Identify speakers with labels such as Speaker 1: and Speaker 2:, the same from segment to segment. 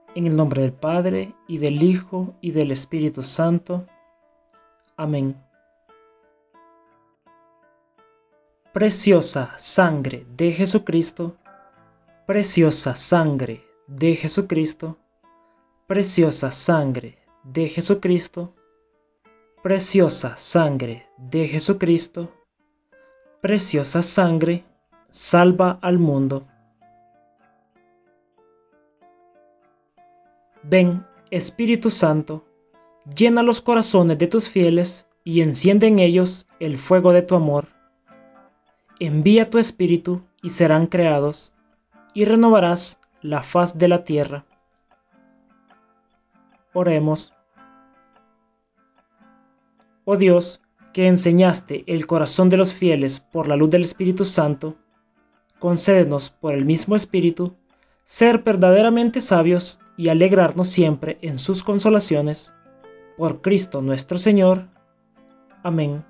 Speaker 1: En el nombre del Padre, y del Hijo, y del Espíritu Santo. Amén. Preciosa sangre de Jesucristo, preciosa sangre de Jesucristo, preciosa sangre de Jesucristo, preciosa sangre de Jesucristo, preciosa sangre, salva al mundo. Ven, Espíritu Santo, llena los corazones de tus fieles y enciende en ellos el fuego de tu amor. Envía tu Espíritu y serán creados, y renovarás la faz de la tierra. Oremos. Oh Dios, que enseñaste el corazón de los fieles por la luz del Espíritu Santo, concédenos por el mismo Espíritu ser verdaderamente sabios y alegrarnos siempre en sus consolaciones. Por Cristo nuestro Señor. Amén.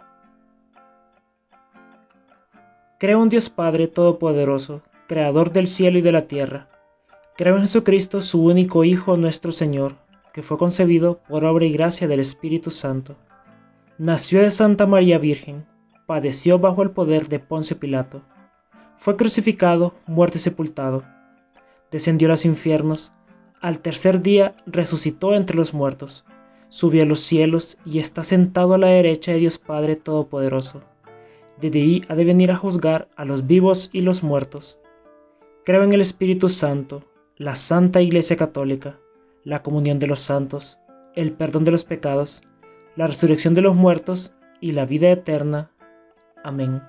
Speaker 1: Creo en Dios Padre Todopoderoso, Creador del cielo y de la tierra. Creo en Jesucristo, su único Hijo, nuestro Señor, que fue concebido por obra y gracia del Espíritu Santo. Nació de Santa María Virgen, padeció bajo el poder de Poncio Pilato. Fue crucificado, muerto y sepultado. Descendió a los infiernos. Al tercer día resucitó entre los muertos. Subió a los cielos y está sentado a la derecha de Dios Padre Todopoderoso. Desde ahí ha de venir a juzgar a los vivos y los muertos. Creo en el Espíritu Santo, la Santa Iglesia Católica, la comunión de los santos, el perdón de los pecados, la resurrección de los muertos y la vida eterna. Amén.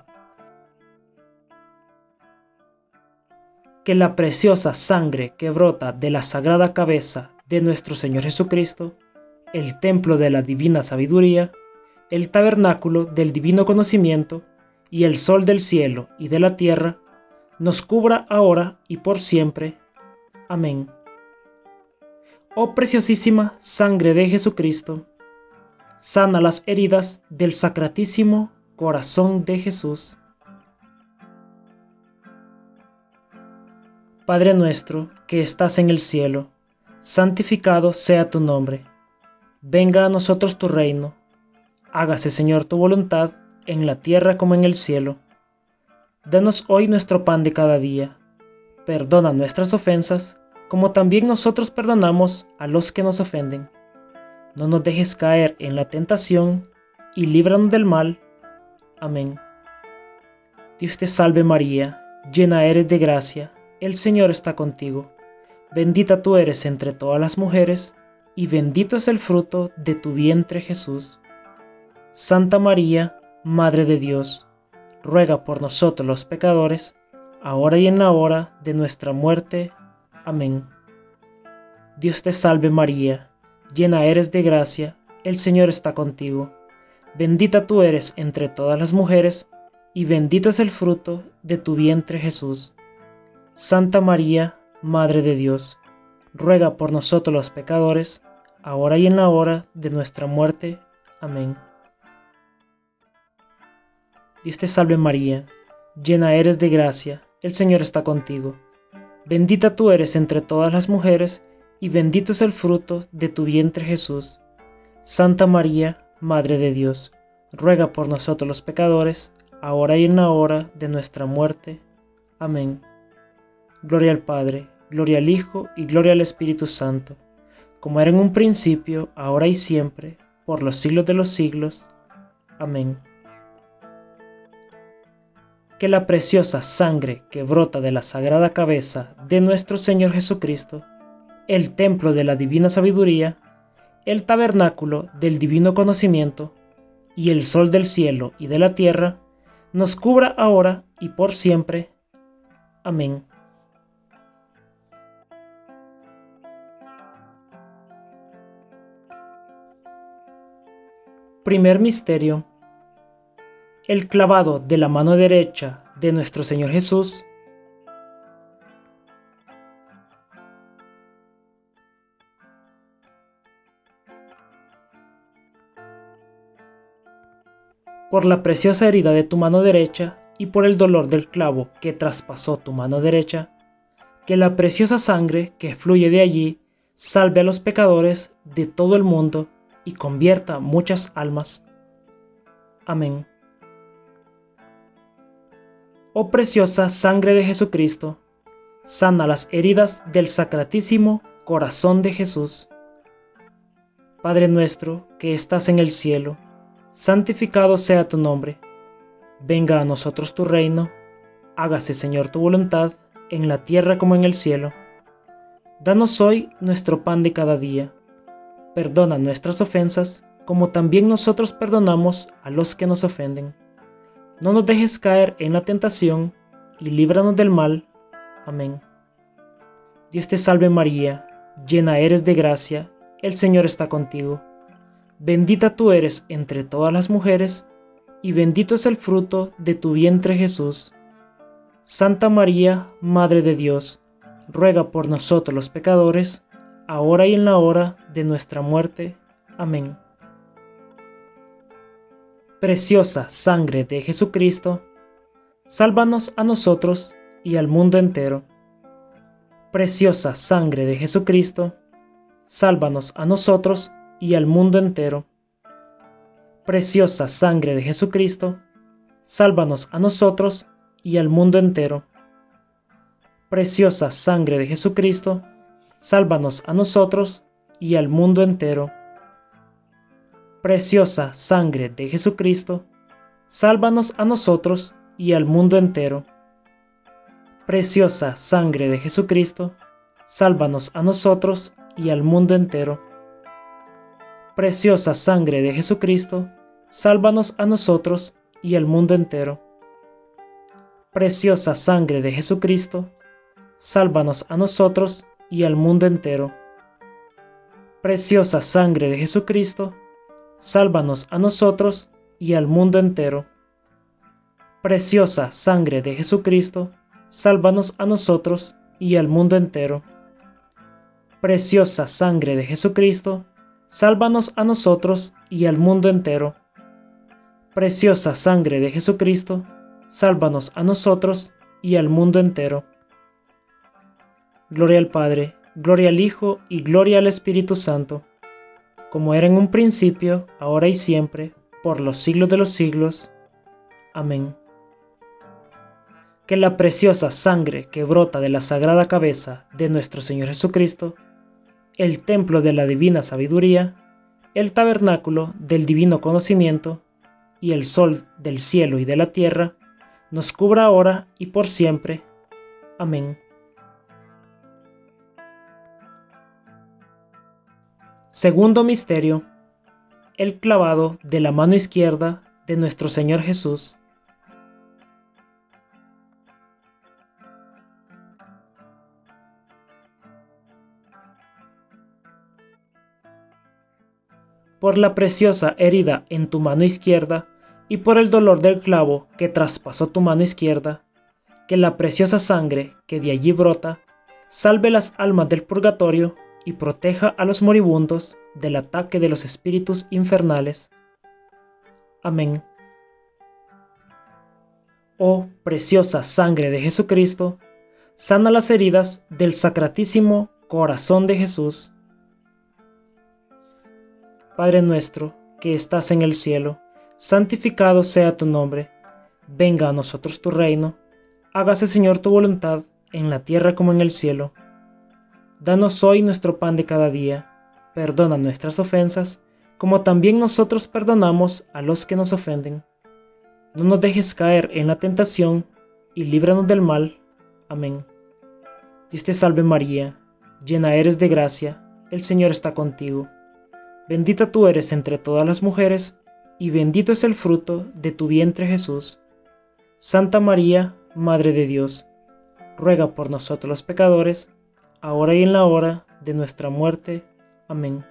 Speaker 1: Que la preciosa sangre que brota de la sagrada cabeza de nuestro Señor Jesucristo, el templo de la divina sabiduría, el tabernáculo del divino conocimiento y el sol del cielo y de la tierra, nos cubra ahora y por siempre. Amén. Oh preciosísima sangre de Jesucristo, sana las heridas del sacratísimo corazón de Jesús. Padre nuestro que estás en el cielo, santificado sea tu nombre. Venga a nosotros tu reino. Hágase, Señor, tu voluntad, en la tierra como en el cielo. Danos hoy nuestro pan de cada día. Perdona nuestras ofensas, como también nosotros perdonamos a los que nos ofenden. No nos dejes caer en la tentación, y líbranos del mal. Amén. Dios te salve María, llena eres de gracia, el Señor está contigo. Bendita tú eres entre todas las mujeres, y bendito es el fruto de tu vientre Jesús. Santa María, Madre de Dios, ruega por nosotros los pecadores, ahora y en la hora de nuestra muerte. Amén. Dios te salve María, llena eres de gracia, el Señor está contigo. Bendita tú eres entre todas las mujeres, y bendito es el fruto de tu vientre Jesús. Santa María, Madre de Dios, ruega por nosotros los pecadores, ahora y en la hora de nuestra muerte. Amén. Dios te salve María, llena eres de gracia, el Señor está contigo. Bendita tú eres entre todas las mujeres, y bendito es el fruto de tu vientre Jesús. Santa María, Madre de Dios, ruega por nosotros los pecadores, ahora y en la hora de nuestra muerte. Amén. Gloria al Padre, gloria al Hijo y gloria al Espíritu Santo, como era en un principio, ahora y siempre, por los siglos de los siglos. Amén. Que la preciosa sangre que brota de la sagrada cabeza de nuestro Señor Jesucristo, el templo de la divina sabiduría, el tabernáculo del divino conocimiento y el sol del cielo y de la tierra, nos cubra ahora y por siempre. Amén. Primer misterio: el clavado de la mano derecha de nuestro Señor Jesús. Por la preciosa herida de tu mano derecha y por el dolor del clavo que traspasó tu mano derecha, que la preciosa sangre que fluye de allí salve a los pecadores de todo el mundo y convierta muchas almas. Amén. Oh preciosa sangre de Jesucristo, sana las heridas del Sacratísimo Corazón de Jesús. Padre nuestro que estás en el cielo, santificado sea tu nombre. Venga a nosotros tu reino. Hágase, Señor, tu voluntad, en la tierra como en el cielo. Danos hoy nuestro pan de cada día. Perdona nuestras ofensas, como también nosotros perdonamos a los que nos ofenden. No nos dejes caer en la tentación, y líbranos del mal. Amén. Dios te salve María, llena eres de gracia, el Señor está contigo. Bendita tú eres entre todas las mujeres, y bendito es el fruto de tu vientre Jesús. Santa María, Madre de Dios, ruega por nosotros los pecadores, ahora y en la hora de nuestra muerte. Amén. Preciosa sangre de Jesucristo, sálvanos a nosotros y al mundo entero. Preciosa sangre de Jesucristo, sálvanos a nosotros y al mundo entero. Preciosa sangre de Jesucristo, sálvanos a nosotros y al mundo entero. Preciosa sangre de Jesucristo, sálvanos a nosotros y al mundo entero. Preciosa sangre de Jesucristo, sálvanos a nosotros y al mundo entero. Preciosa sangre de Jesucristo, sálvanos a nosotros y al mundo entero. Preciosa sangre de Jesucristo, sálvanos a nosotros y al mundo entero. Preciosa sangre de Jesucristo, sálvanos a nosotros y al mundo entero. Preciosa sangre de Jesucristo, sálvanos a nosotros y al mundo entero. Preciosa sangre de Jesucristo, sálvanos a nosotros y al mundo entero. Preciosa sangre de Jesucristo, sálvanos a nosotros y al mundo entero. Preciosa sangre de Jesucristo, sálvanos a nosotros y al mundo entero. Gloria al Padre, gloria al Hijo y gloria al Espíritu Santo, como era en un principio, ahora y siempre, por los siglos de los siglos. Amén. Que la preciosa sangre que brota de la sagrada cabeza de nuestro Señor Jesucristo, el templo de la divina sabiduría, el tabernáculo del divino conocimiento y el sol del cielo y de la tierra, nos cubra ahora y por siempre. Amén. Segundo misterio: el clavado de la mano izquierda de nuestro Señor Jesús. Por la preciosa herida en tu mano izquierda y por el dolor del clavo que traspasó tu mano izquierda, que la preciosa sangre que de allí brota salve las almas del purgatorio y proteja a los moribundos del ataque de los espíritus infernales. Amén. Oh preciosa sangre de Jesucristo, sana las heridas del Sacratísimo Corazón de Jesús. Padre nuestro, que estás en el cielo, santificado sea tu nombre. Venga a nosotros tu reino. Hágase, Señor, tu voluntad, en la tierra como en el cielo. Danos hoy nuestro pan de cada día. Perdona nuestras ofensas, como también nosotros perdonamos a los que nos ofenden. No nos dejes caer en la tentación, y líbranos del mal. Amén. Dios te salve María, llena eres de gracia, el Señor está contigo. Bendita tú eres entre todas las mujeres, y bendito es el fruto de tu vientre Jesús. Santa María, Madre de Dios, ruega por nosotros los pecadores, ahora y en la hora de nuestra muerte. Amén.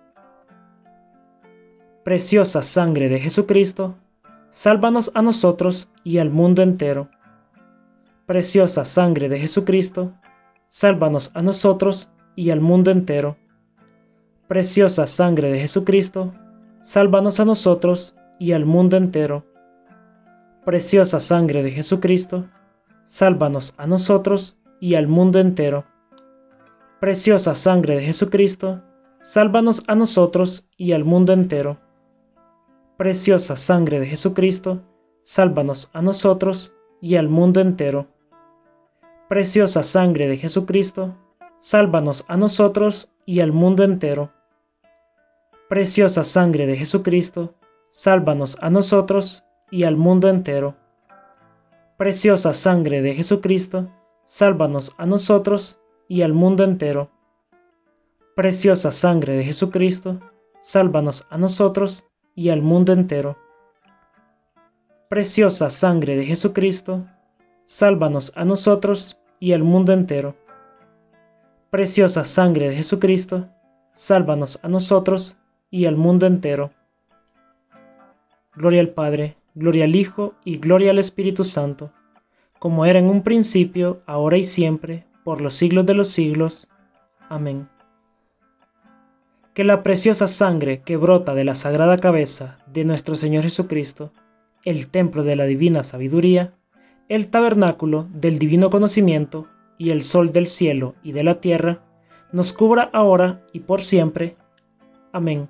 Speaker 1: Preciosa sangre de Jesucristo, sálvanos a nosotros y al mundo entero. Preciosa sangre de Jesucristo, sálvanos a nosotros y al mundo entero. Preciosa sangre de Jesucristo, sálvanos a nosotros y al mundo entero. Preciosa sangre de Jesucristo, sálvanos a nosotros y al mundo entero. Preciosa sangre de Jesucristo, sálvanos a nosotros y al mundo entero. Preciosa sangre de Jesucristo, sálvanos a nosotros y al mundo entero. Preciosa sangre de Jesucristo, sálvanos a nosotros y al mundo entero. Preciosa sangre de Jesucristo, sálvanos a nosotros y al mundo entero. Preciosa sangre de Jesucristo, sálvanos a nosotros y al mundo entero. Preciosa sangre de Jesucristo, sálvanos a nosotros y al mundo entero. Preciosa sangre de Jesucristo, sálvanos a nosotros y al mundo entero. Preciosa sangre de Jesucristo, sálvanos a nosotros y al mundo entero. Gloria al Padre, gloria al Hijo y gloria al Espíritu Santo, como era en un principio, ahora y siempre, por los siglos de los siglos. Amén. Que la preciosa sangre que brota de la sagrada cabeza de nuestro Señor Jesucristo, el templo de la divina sabiduría, el tabernáculo del divino conocimiento y el sol del cielo y de la tierra, nos cubra ahora y por siempre. Amén.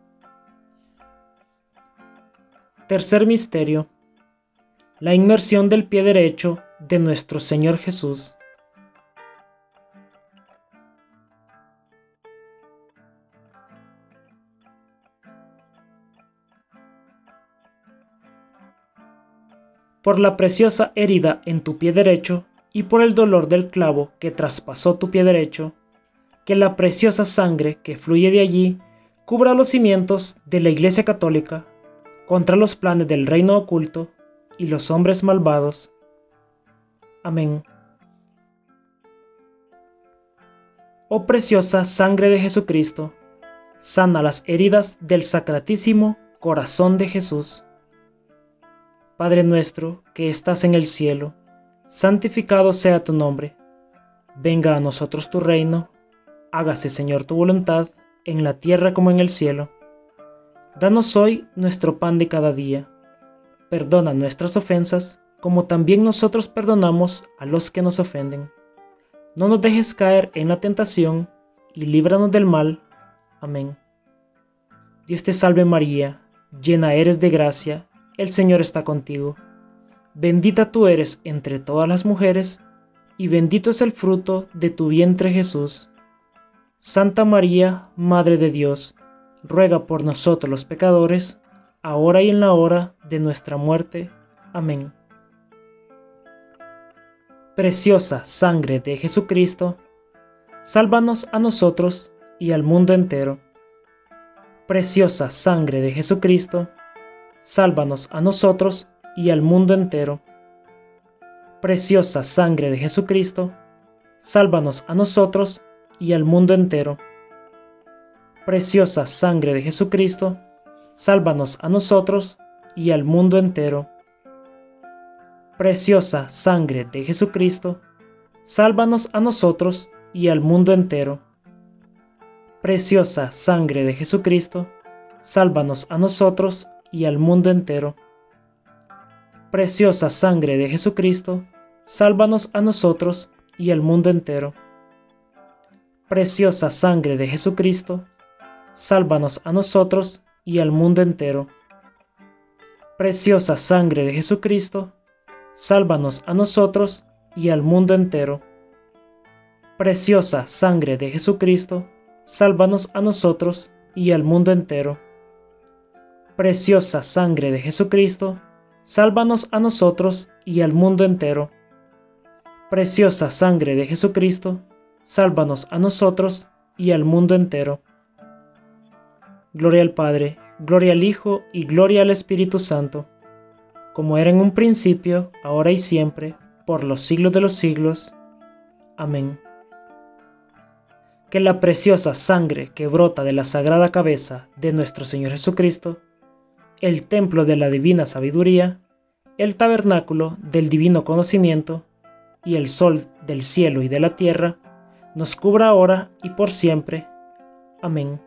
Speaker 1: Tercer misterio: la inmersión del pie derecho de nuestro Señor Jesús. Por la preciosa herida en tu pie derecho y por el dolor del clavo que traspasó tu pie derecho, que la preciosa sangre que fluye de allí cubra los cimientos de la Iglesia Católica contra los planes del reino oculto y los hombres malvados. Amén. Oh preciosa sangre de Jesucristo, sana las heridas del Sacratísimo Corazón de Jesús. Padre nuestro que estás en el cielo, santificado sea tu nombre. Venga a nosotros tu reino. Hágase, Señor, tu voluntad, en la tierra como en el cielo. Danos hoy nuestro pan de cada día. Perdona nuestras ofensas, como también nosotros perdonamos a los que nos ofenden. No nos dejes caer en la tentación, y líbranos del mal. Amén. Dios te salve María, llena eres de gracia, el Señor está contigo. Bendita tú eres entre todas las mujeres, y bendito es el fruto de tu vientre Jesús. Santa María, Madre de Dios, ruega por nosotros los pecadores, ahora y en la hora de nuestra muerte. Amén. Preciosa sangre de Jesucristo, sálvanos a nosotros y al mundo entero. Preciosa sangre de Jesucristo, sálvanos a nosotros y al mundo entero. Preciosa sangre de Jesucristo, sálvanos a nosotros y al mundo entero. Preciosa sangre de Jesucristo, sálvanos a nosotros y al mundo entero. Preciosa sangre de Jesucristo, sálvanos a nosotros y al mundo entero. Preciosa sangre de Jesucristo, sálvanos a nosotros y al mundo entero. Preciosa sangre de Jesucristo, sálvanos a nosotros y al mundo entero. Preciosa sangre de Jesucristo, sálvanos a nosotros y al mundo entero. Preciosa sangre de Jesucristo, sálvanos a nosotros y al mundo entero. Preciosa sangre de Jesucristo, sálvanos a nosotros y al mundo entero. Preciosa sangre de Jesucristo, sálvanos a nosotros y al mundo entero. Preciosa sangre de Jesucristo, sálvanos a nosotros y al mundo entero. Gloria al Padre, gloria al Hijo y gloria al Espíritu Santo, como era en un principio, ahora y siempre, por los siglos de los siglos. Amén. Que la preciosa sangre que brota de la sagrada cabeza de nuestro Señor Jesucristo, el templo de la divina sabiduría, el tabernáculo del divino conocimiento y el sol del cielo y de la tierra, nos cubra ahora y por siempre. Amén.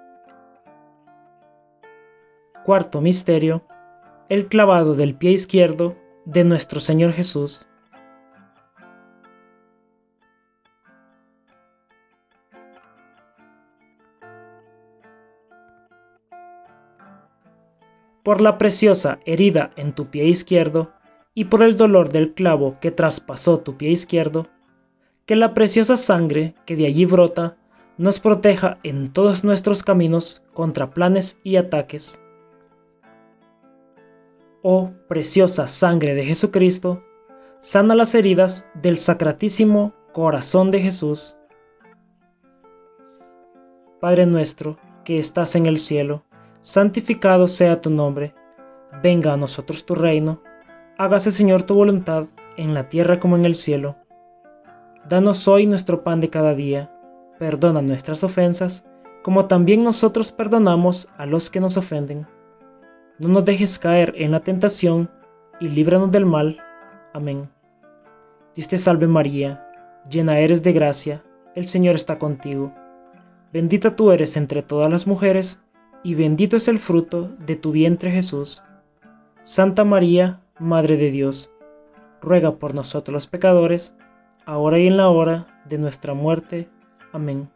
Speaker 1: Cuarto misterio: el clavado del pie izquierdo de nuestro Señor Jesús. por la preciosa herida en tu pie izquierdo y por el dolor del clavo que traspasó tu pie izquierdo, que la preciosa sangre que de allí brota nos proteja en todos nuestros caminos contra planes y ataques. Oh preciosa sangre de Jesucristo, sana las heridas del sacratísimo corazón de Jesús. Padre nuestro, que estás en el cielo, santificado sea tu nombre. Venga a nosotros tu reino. Hágase, Señor, tu voluntad, en la tierra como en el cielo. Danos hoy nuestro pan de cada día. Perdona nuestras ofensas, como también nosotros perdonamos a los que nos ofenden. No nos dejes caer en la tentación, y líbranos del mal. Amén. Dios te salve María, llena eres de gracia, el Señor está contigo. Bendita tú eres entre todas las mujeres, y bendito es el fruto de tu vientre Jesús. Santa María, Madre de Dios, ruega por nosotros los pecadores, ahora y en la hora de nuestra muerte. Amén.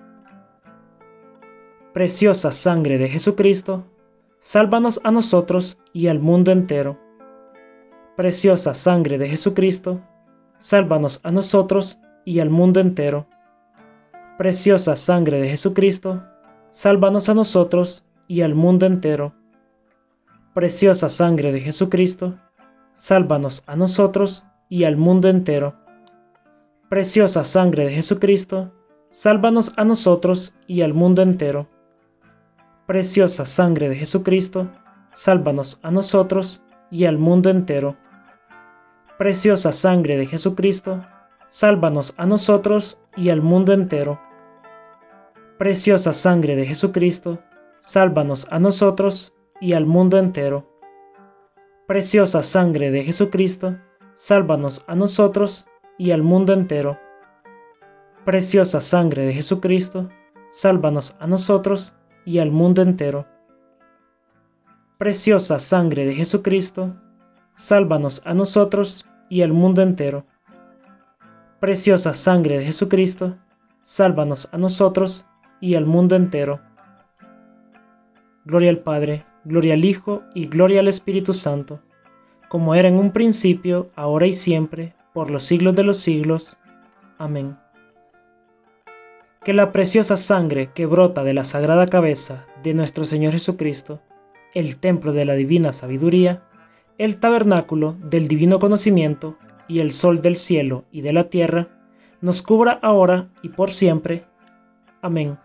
Speaker 1: Preciosa sangre de Jesucristo, sálvanos a nosotros y al mundo entero. Preciosa sangre de Jesucristo, sálvanos a nosotros y al mundo entero. Preciosa sangre de Jesucristo, sálvanos a nosotros y al mundo entero. Preciosa sangre de Jesucristo, sálvanos a nosotros y al mundo entero. Preciosa sangre de Jesucristo, sálvanos a nosotros y al mundo entero. Preciosa sangre de Jesucristo, sálvanos a nosotros y al mundo entero. Preciosa sangre de Jesucristo, sálvanos a nosotros y al mundo entero. Preciosa sangre de Jesucristo, sálvanos a nosotros y al mundo entero. Preciosa sangre de Jesucristo, sálvanos a nosotros y al mundo entero. Preciosa sangre de Jesucristo, sálvanos a nosotros y al mundo entero. Preciosa sangre de Jesucristo, sálvanos a nosotros y al mundo entero. Preciosa sangre de Jesucristo, sálvanos a nosotros y al mundo entero. Gloria al Padre, gloria al Hijo y gloria al Espíritu Santo, como era en un principio, ahora y siempre, por los siglos de los siglos. Amén. Que la preciosa sangre que brota de la sagrada cabeza de nuestro Señor Jesucristo, el templo de la divina sabiduría, el tabernáculo del divino conocimiento y el sol del cielo y de la tierra, nos cubra ahora y por siempre. Amén.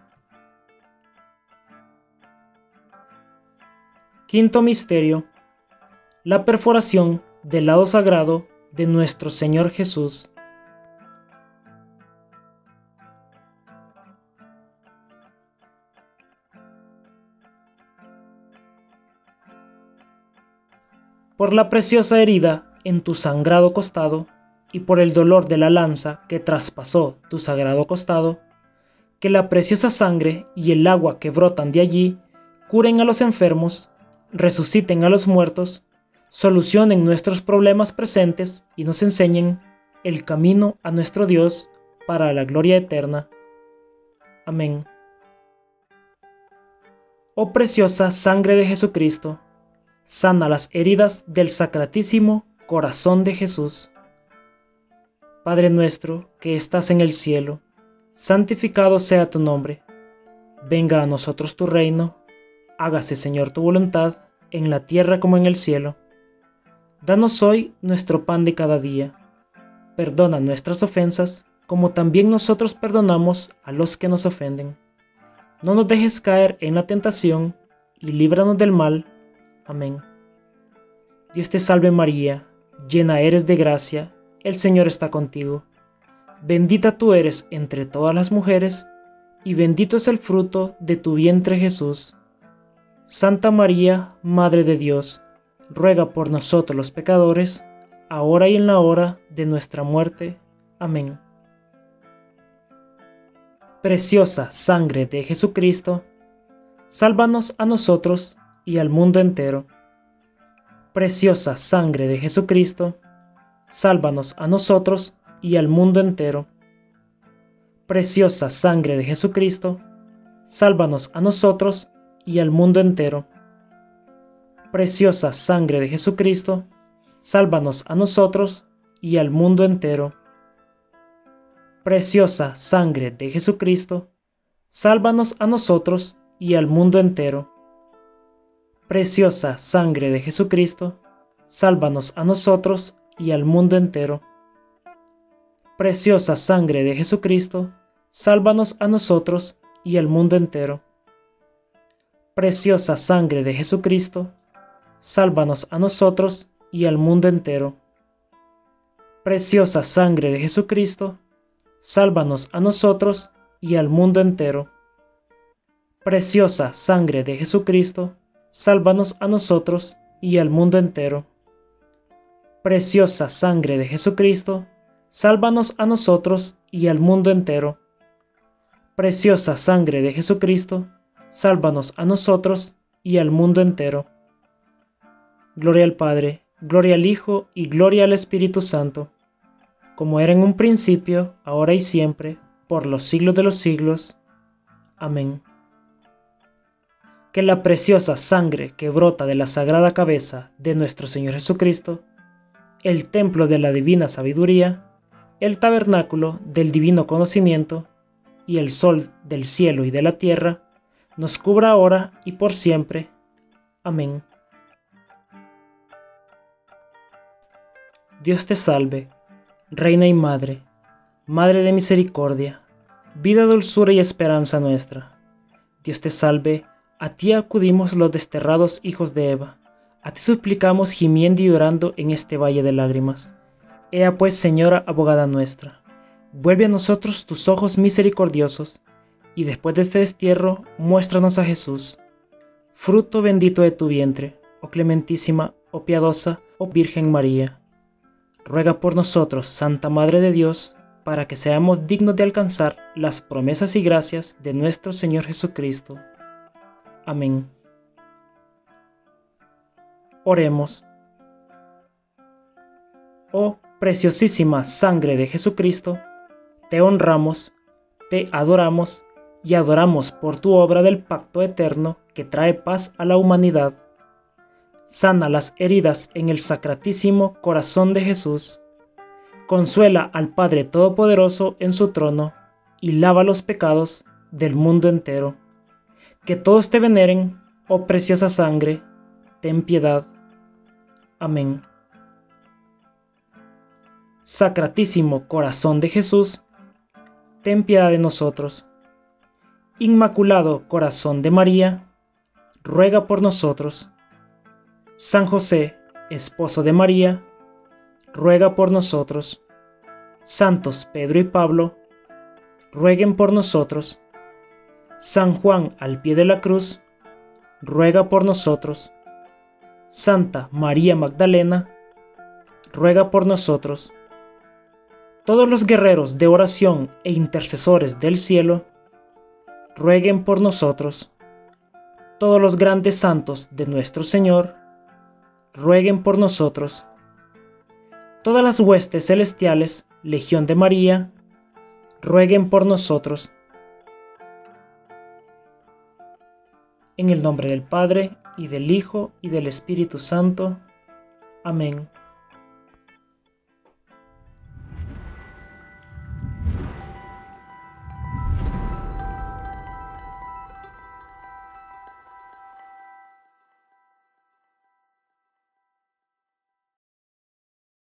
Speaker 1: Quinto misterio: la perforación del lado sagrado de nuestro Señor Jesús. Por la preciosa herida en tu sangrado costado y por el dolor de la lanza que traspasó tu sagrado costado, que la preciosa sangre y el agua que brotan de allí curen a los enfermos, resuciten a los muertos, solucionen nuestros problemas presentes y nos enseñen el camino a nuestro Dios para la gloria eterna. Amén. Oh preciosa sangre de Jesucristo, sana las heridas del sacratísimo corazón de Jesús. Padre nuestro que estás en el cielo, santificado sea tu nombre. Venga a nosotros tu reino. Hágase, Señor, tu voluntad, en la tierra como en el cielo. Danos hoy nuestro pan de cada día. Perdona nuestras ofensas, como también nosotros perdonamos a los que nos ofenden. No nos dejes caer en la tentación, y líbranos del mal. Amén. Dios te salve María, llena eres de gracia, el Señor está contigo. Bendita tú eres entre todas las mujeres, y bendito es el fruto de tu vientre Jesús. Santa María, Madre de Dios, ruega por nosotros los pecadores, ahora y en la hora de nuestra muerte. Amén. Preciosa sangre de Jesucristo, sálvanos a nosotros y al mundo entero. Preciosa sangre de Jesucristo, sálvanos a nosotros y al mundo entero. Preciosa sangre de Jesucristo, sálvanos a nosotros y al mundo entero. Preciosa sangre de Jesucristo, sálvanos a nosotros y al mundo entero. Preciosa sangre de Jesucristo, sálvanos a nosotros y al mundo entero. Preciosa sangre de Jesucristo, sálvanos a nosotros y al mundo entero. Preciosa sangre de Jesucristo, sálvanos a nosotros y al mundo entero. Preciosa sangre de Jesucristo, sálvanos a nosotros y al mundo entero. Preciosa sangre de Jesucristo, sálvanos a nosotros y al mundo entero. Preciosa sangre de Jesucristo, sálvanos a nosotros y al mundo entero. Preciosa sangre de Jesucristo, sálvanos a nosotros y al mundo entero. Preciosa sangre de Jesucristo, sálvanos a nosotros y al mundo entero. Gloria al Padre, gloria al Hijo y gloria al Espíritu Santo, como era en un principio, ahora y siempre, por los siglos de los siglos. Amén. Que la preciosa sangre que brota de la sagrada cabeza de nuestro Señor Jesucristo, el templo de la divina sabiduría, el tabernáculo del divino conocimiento y el sol del cielo y de la tierra, nos cubra ahora y por siempre. Amén. Dios te salve, Reina y Madre, Madre de misericordia, vida, dulzura y esperanza nuestra. Dios te salve, a ti acudimos los desterrados hijos de Eva, a ti suplicamos gimiendo y llorando en este valle de lágrimas. Ea pues, Señora abogada nuestra, vuelve a nosotros tus ojos misericordiosos, y después de este destierro, muéstranos a Jesús, fruto bendito de tu vientre, oh clementísima, oh piadosa, oh Virgen María. Ruega por nosotros, Santa Madre de Dios, para que seamos dignos de alcanzar las promesas y gracias de nuestro Señor Jesucristo. Amén. Oremos. Oh preciosísima sangre de Jesucristo, te honramos, te adoramos y adoramos por tu obra del pacto eterno que trae paz a la humanidad. Sana las heridas en el sacratísimo corazón de Jesús. Consuela al Padre Todopoderoso en su trono y lava los pecados del mundo entero. Que todos te veneren, oh preciosa sangre, ten piedad. Amén. Sacratísimo corazón de Jesús, ten piedad de nosotros. Inmaculado corazón de María, ruega por nosotros. San José, esposo de María, ruega por nosotros. Santos Pedro y Pablo, rueguen por nosotros. San Juan al pie de la cruz, ruega por nosotros. Santa María Magdalena, ruega por nosotros. Todos los guerreros de oración e intercesores del cielo, rueguen por nosotros. Todos los grandes santos de nuestro Señor, rueguen por nosotros. Todas las huestes celestiales, Legión de María, rueguen por nosotros. En el nombre del Padre, y del Hijo, y del Espíritu Santo. Amén.